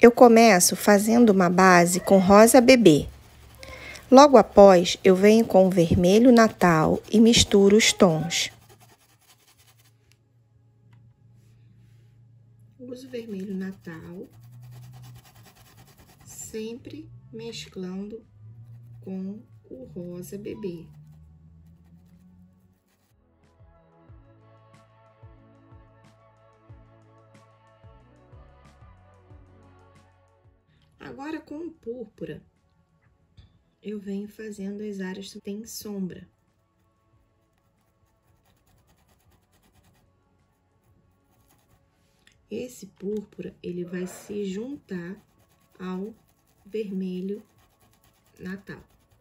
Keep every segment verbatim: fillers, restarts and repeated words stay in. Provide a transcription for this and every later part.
Eu começo fazendo uma base com rosa bebê. Logo após, eu venho com o vermelho Natal e misturo os tons. Uso o vermelho Natal, sempre mesclando com o rosa bebê. Agora, com o púrpura, eu venho fazendo as áreas que tem sombra. Esse púrpura, ele vai se juntar ao vermelho Natal.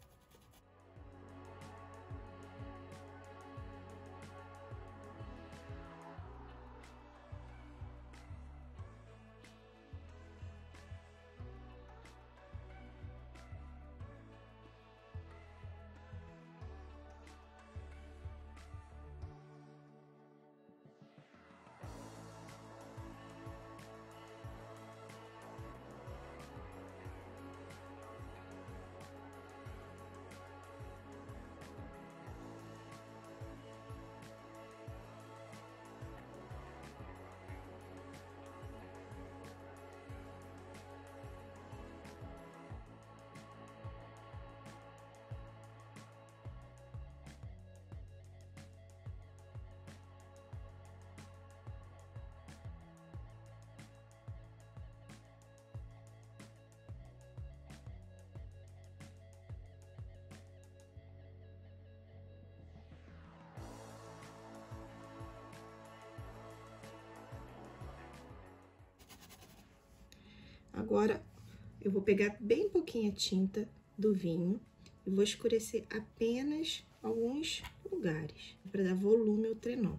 Agora, eu vou pegar bem pouquinha tinta do vinho e vou escurecer apenas alguns lugares, para dar volume ao trenó.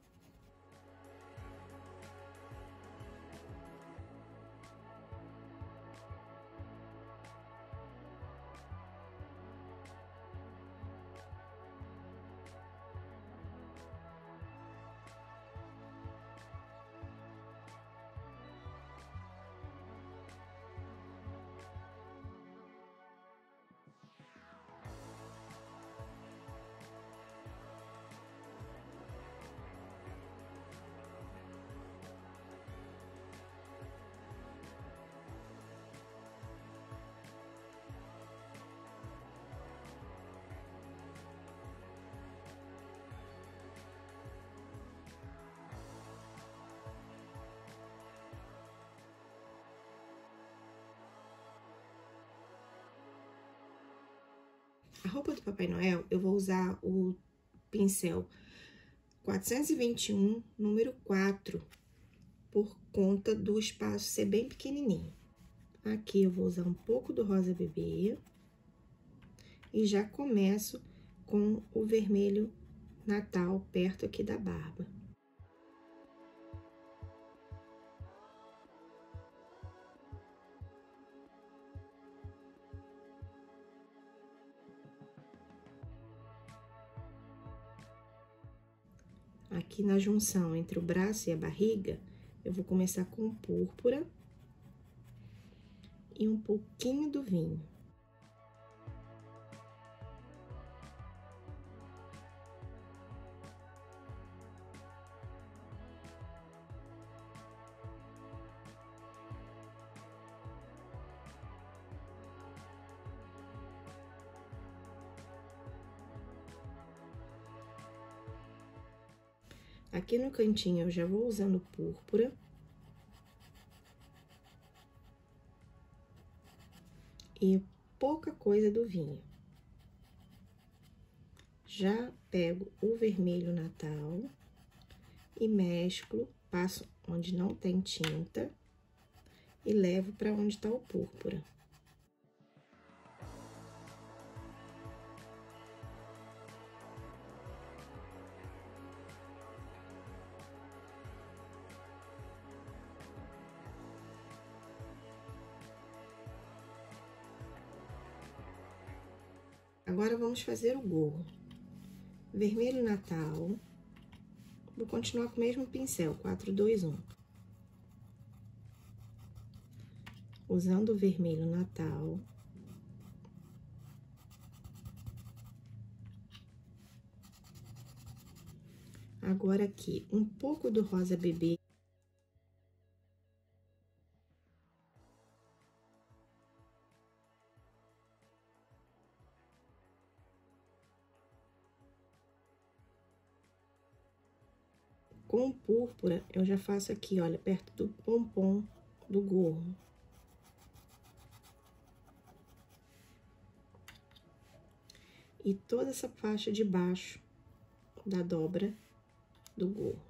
A roupa do Papai Noel, eu vou usar o pincel quatrocentos e vinte e um, número quatro, por conta do espaço ser bem pequenininho. Aqui eu vou usar um pouco do rosa bebê e já começo com o vermelho Natal perto aqui da barba. Aqui na junção entre o braço e a barriga, eu vou começar com púrpura e um pouquinho do vinho. Aqui no cantinho, eu já vou usando púrpura. E pouca coisa do vinho. Já pego o vermelho Natal e mesclo, passo onde não tem tinta e levo para onde tá o púrpura. Agora, vamos fazer o gorro. Vermelho Natal. Vou continuar com o mesmo pincel, quatro, dois, um. usando o vermelho Natal. Agora aqui, um pouco do rosa bebê. Com púrpura, eu já faço aqui, olha, perto do pompom do gorro. E toda essa faixa de baixo da dobra do gorro.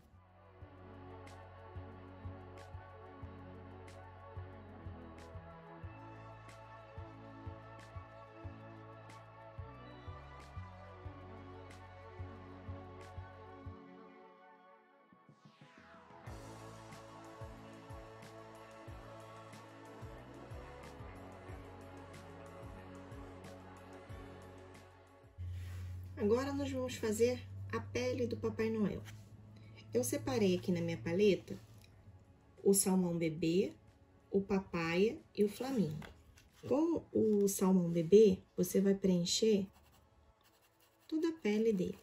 Agora, nós vamos fazer a pele do Papai Noel. Eu separei aqui na minha paleta o salmão bebê, o papaya e o flamingo. Com o salmão bebê, você vai preencher toda a pele dele.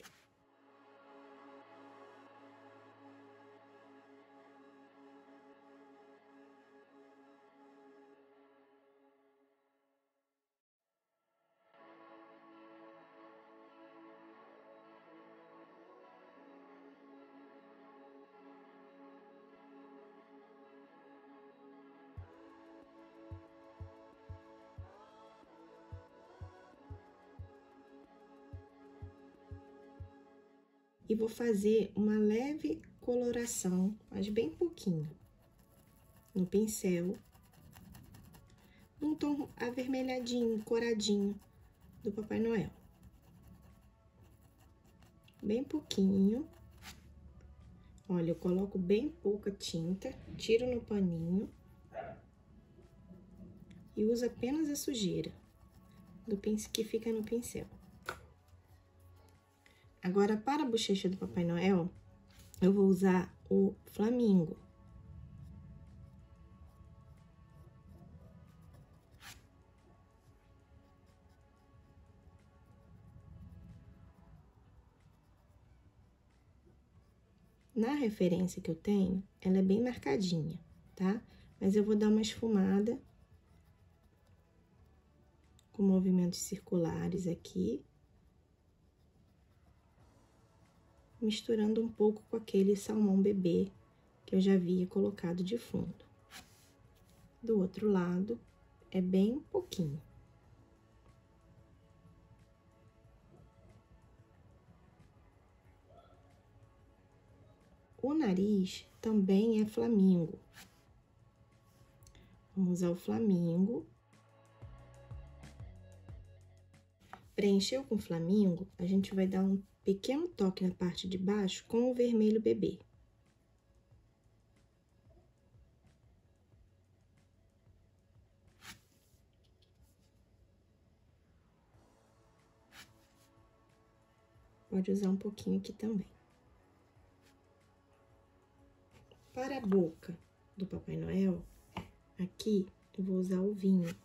E vou fazer uma leve coloração, mas bem pouquinho, no pincel, num tom avermelhadinho, coradinho do Papai Noel. Bem pouquinho. Olha, eu coloco bem pouca tinta, tiro no paninho e uso apenas a sujeira do pincel que fica no pincel. Agora, para a bochecha do Papai Noel, eu vou usar o flamingo. Na referência que eu tenho, ela é bem marcadinha, tá? Mas eu vou dar uma esfumada com movimentos circulares aqui, misturando um pouco com aquele salmão bebê que eu já havia colocado de fundo. Do outro lado, é bem pouquinho. O nariz também é flamingo. Vamos usar o flamingo. Preencheu com flamingo, a gente vai dar um pequeno toque na parte de baixo com o vermelho bebê. Pode usar um pouquinho aqui também. Para a boca do Papai Noel, aqui eu vou usar o vinho.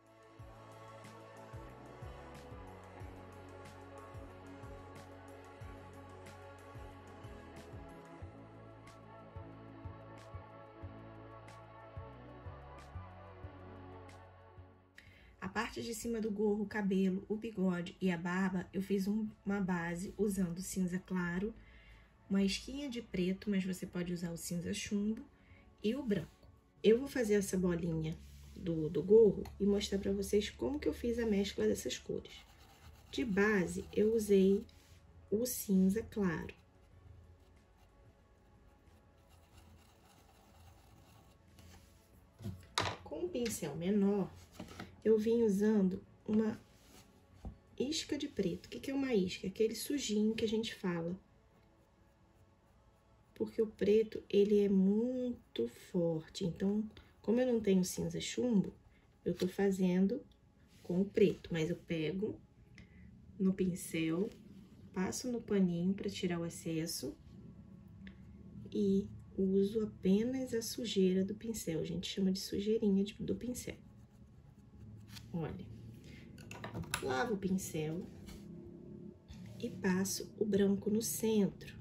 A parte de cima do gorro, o cabelo, o bigode e a barba, eu fiz um, uma base usando cinza claro, uma esquinha de preto, mas você pode usar o cinza chumbo e o branco. Eu vou fazer essa bolinha do, do gorro e mostrar pra vocês como que eu fiz a mescla dessas cores. De base, eu usei o cinza claro. Com um pincel menor, eu vim usando uma isca de preto. O que que é uma isca? Aquele sujinho que a gente fala. Porque o preto, ele é muito forte. Então, como eu não tenho cinza chumbo, eu tô fazendo com o preto. Mas eu pego no pincel, passo no paninho pra tirar o excesso e uso apenas a sujeira do pincel, a gente chama de sujeirinha de, do pincel. Olha, lavo o pincel e passo o branco no centro.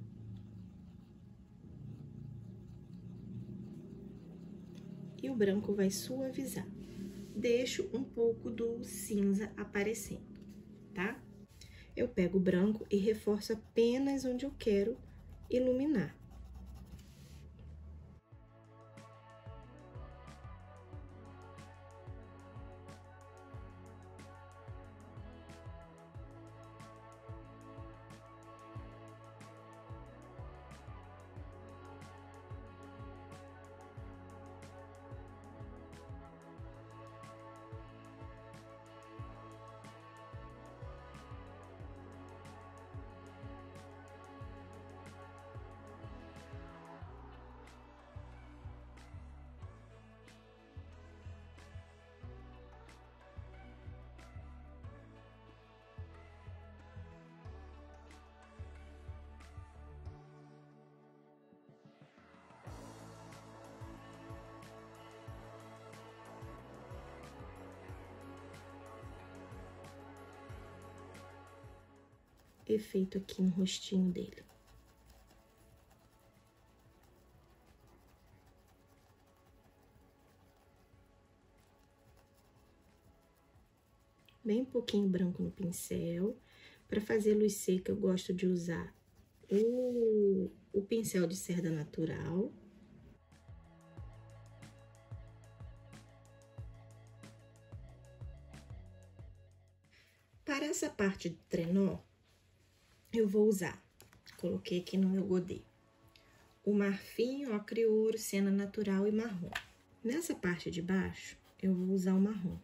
E o branco vai suavizar. Deixo um pouco do cinza aparecendo, tá? Eu pego o branco e reforço apenas onde eu quero iluminar. Efeito aqui no rostinho dele. Bem pouquinho branco no pincel. Para fazer luz seca, eu gosto de usar o, o pincel de cerda natural. Para essa parte do trenó, eu vou usar, coloquei aqui no meu godê, o marfim, ocre ouro, siena natural e marrom. Nessa parte de baixo, eu vou usar o marrom.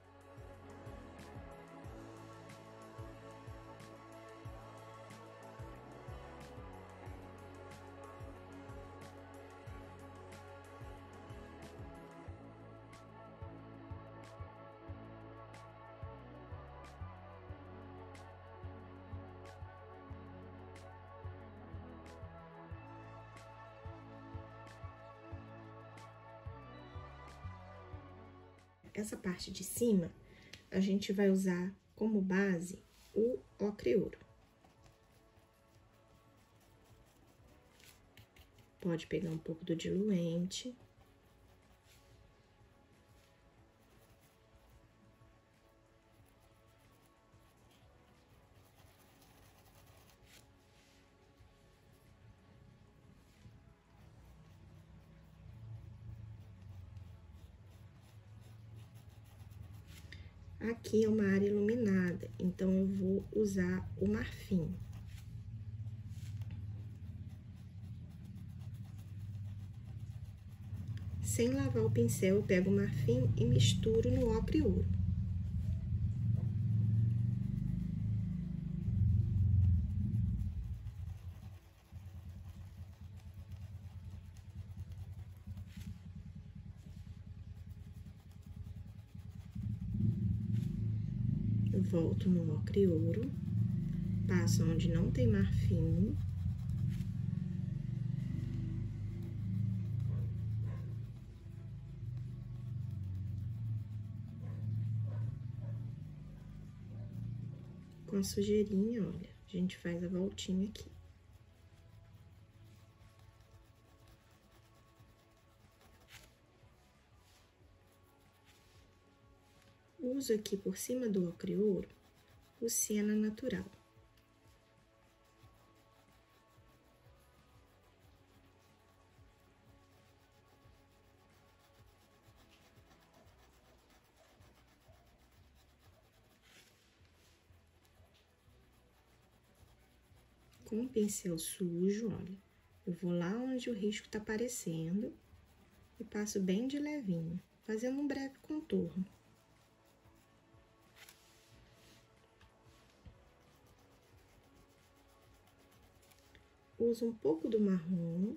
Essa parte de cima, a gente vai usar como base o ocre ouro. Pode pegar um pouco do diluente. Aqui é uma área iluminada, então eu vou usar o marfim. Sem lavar o pincel, eu pego o marfim e misturo no ocre ouro. Eu volto no ocre ouro, passo onde não tem marfim. Com a sujeirinha, olha, a gente faz a voltinha aqui. Uso aqui por cima do ocre ouro o siena natural. Com o pincel sujo, olha, eu vou lá onde o risco tá aparecendo e passo bem de levinho, fazendo um breve contorno. Uso um pouco do marrom.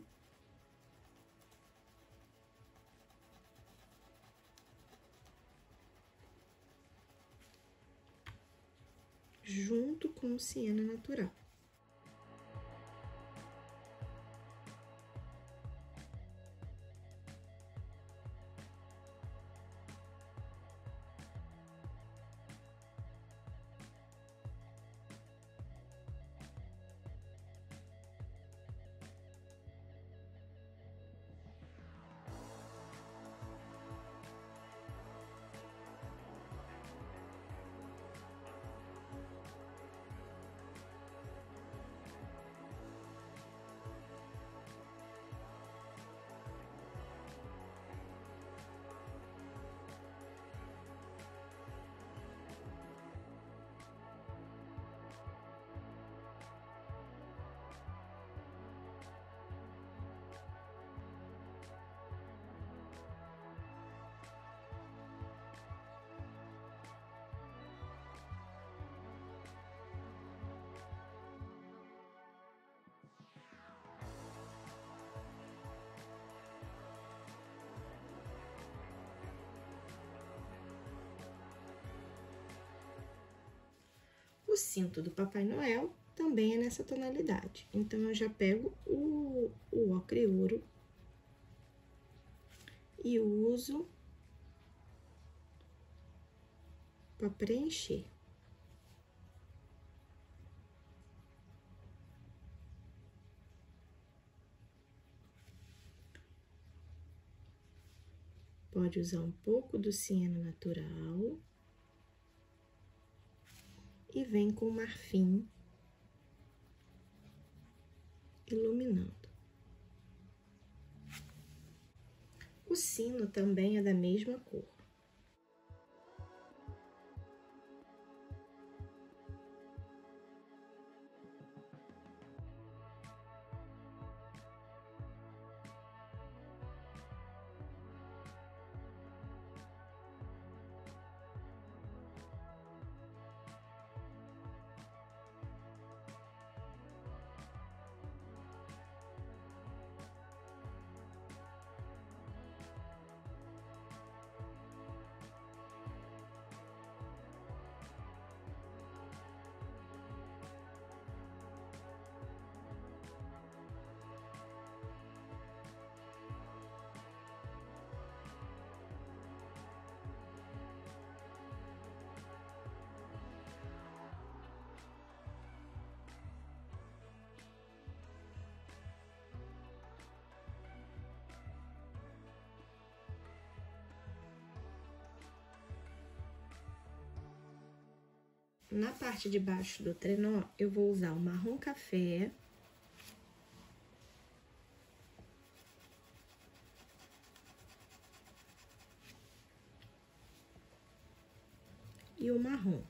Junto com o siena natural. cinto do Papai Noel também é nessa tonalidade. Então, eu já pego o, o ocre ouro e uso para preencher. Pode usar um pouco do ciano natural. E vem com marfim iluminando. O sino também é da mesma cor. Na parte de baixo do trenó, eu vou usar o marrom café. E o marrom.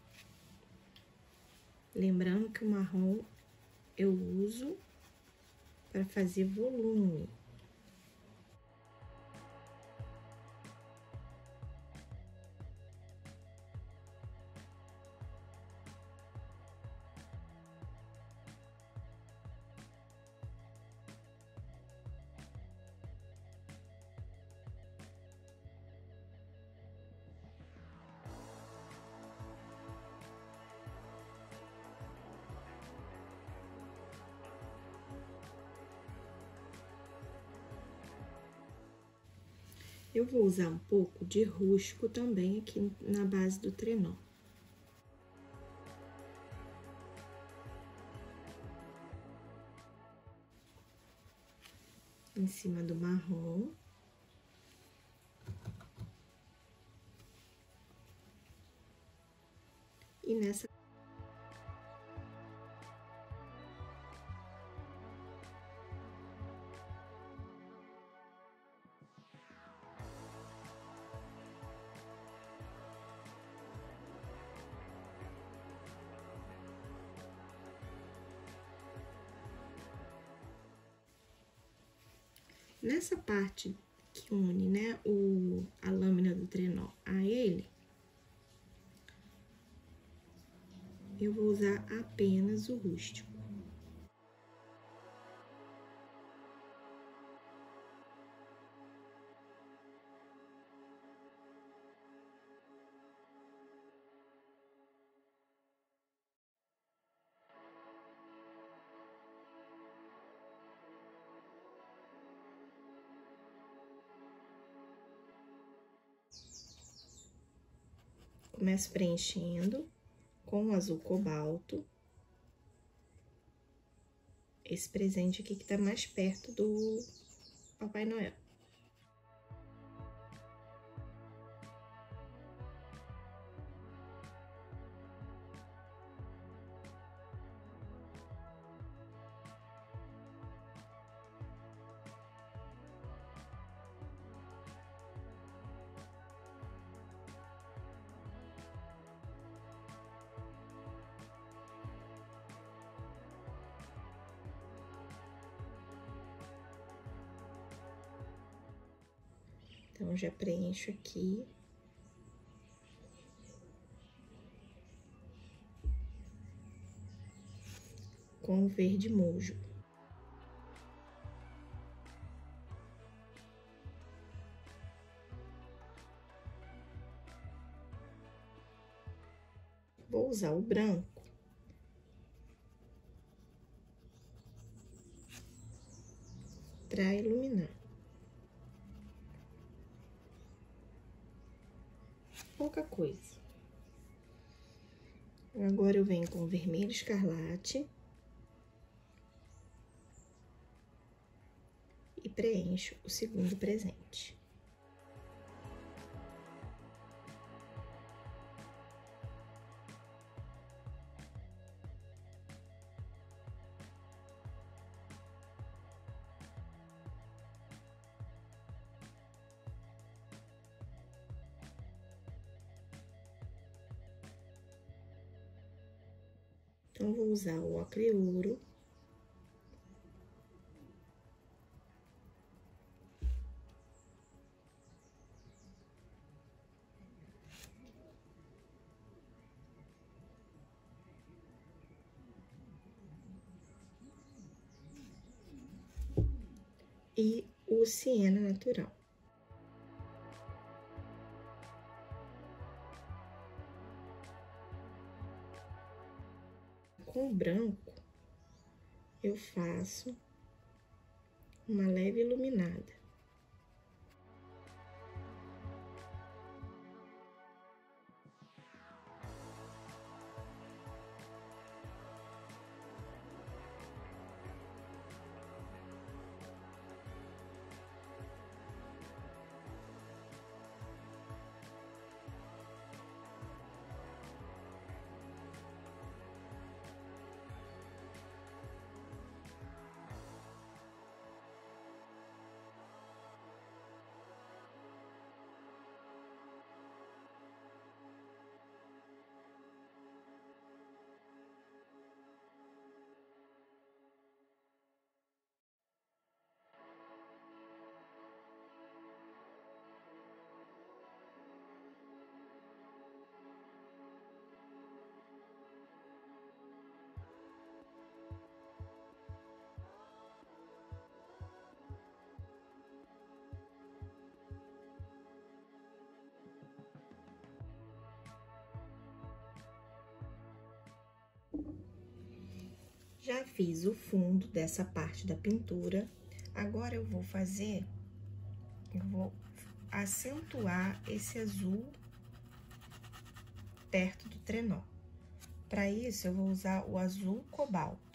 Lembrando que o marrom eu uso para fazer volume. Eu vou usar um pouco de rústico também aqui na base do trenó. Em cima do marrom. E nessa... Nessa parte que une, né, o, a lâmina do trenó a ele, eu vou usar apenas o rústico. Começo preenchendo com o azul cobalto. Esse presente aqui que tá mais perto do Papai Noel. Então, já preencho aqui. Com o verde mojo. Vou usar o branco para iluminar. Pouca coisa. Agora, eu venho com vermelho escarlate. E preencho o segundo presente. Então, vou usar o ocre ouro. E o siena natural. Com o branco, eu faço uma leve iluminada. Já fiz o fundo dessa parte da pintura. Agora, eu vou fazer, eu vou acentuar esse azul perto do trenó. Para isso, eu vou usar o azul cobalto.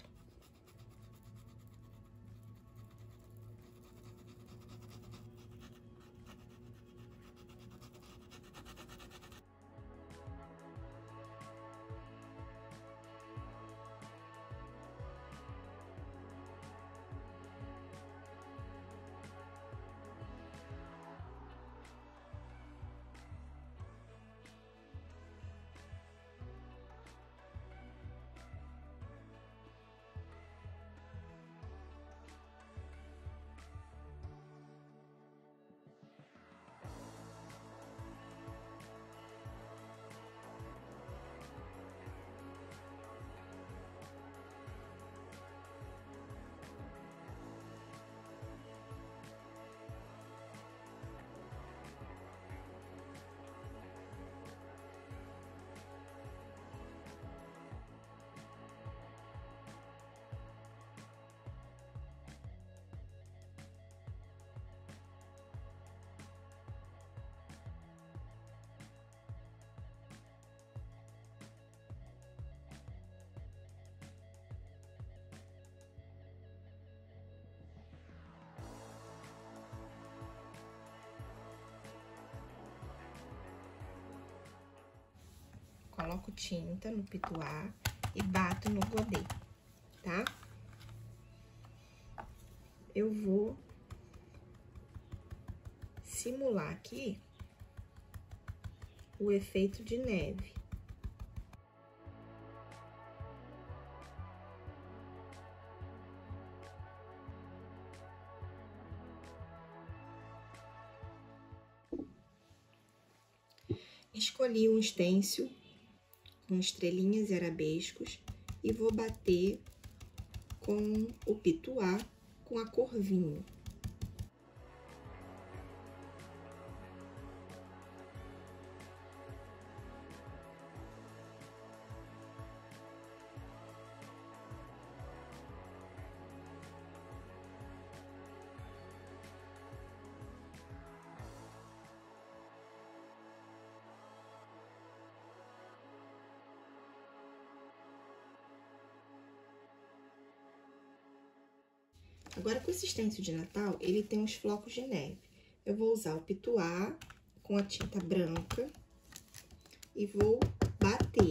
Coloco tinta no pituá e bato no godê, tá? Eu vou simular aqui o efeito de neve. Escolhi um stencil com estrelinhas e arabescos e vou bater com o pituá com a cor vinho. Agora, com esse stencil de Natal, ele tem uns flocos de neve. Eu vou usar o pituá com a tinta branca e vou bater.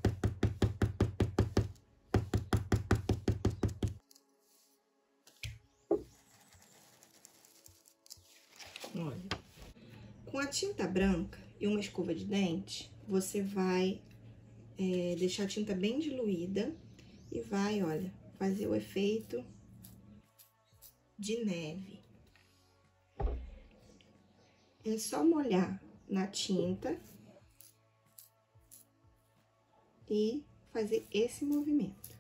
Olha, com a tinta branca e uma escova de dente, você vai é, deixar a tinta bem diluída e vai, olha, fazer o efeito de neve. É só molhar na tinta e fazer esse movimento.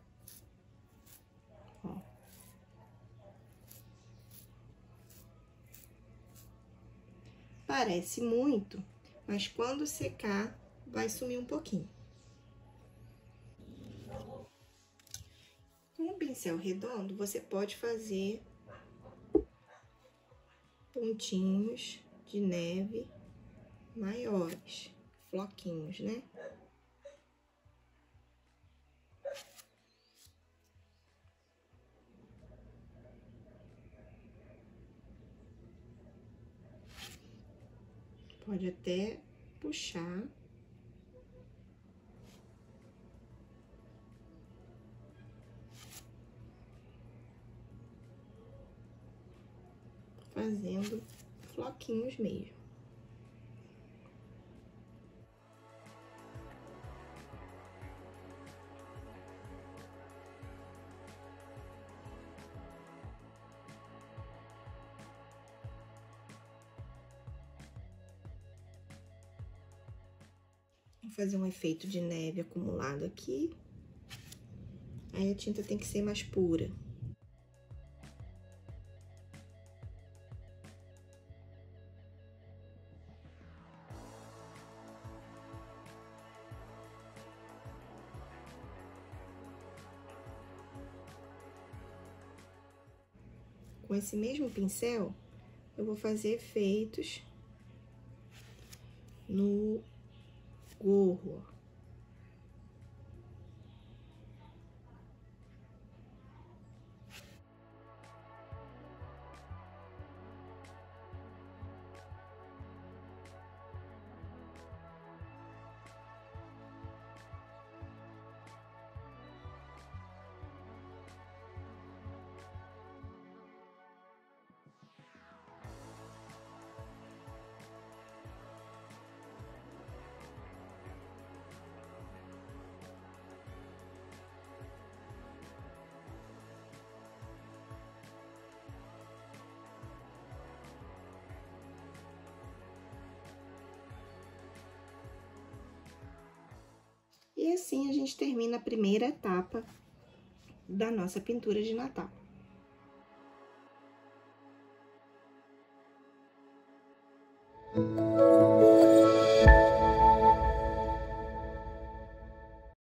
Ó. Parece muito, mas quando secar, vai sumir um pouquinho. Com um pincel redondo, você pode fazer pontinhos de neve maiores, floquinhos, né? Pode até puxar. Fazendo floquinhos mesmo. Vou fazer um efeito de neve acumulado aqui. Aí a tinta tem que ser mais pura. Com esse mesmo pincel, eu vou fazer efeitos no gorro, ó. E assim a gente termina a primeira etapa da nossa pintura de Natal. Música